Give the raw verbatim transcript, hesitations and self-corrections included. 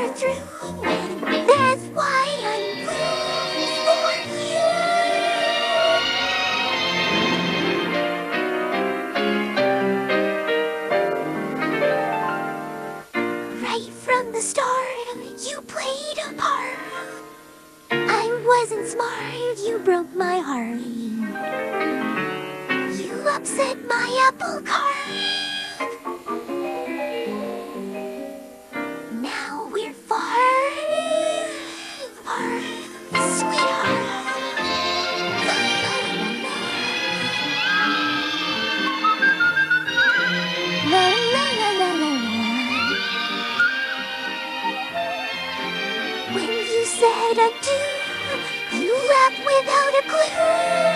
through. That's why I'm blue for you. Right from the start, you played a part. I wasn't smart, you broke my heart. You upset my apple cart. Now we're far, far, sweetheart. La, la, la, la, la, la, la, la. When you said adieu, you left without a clue.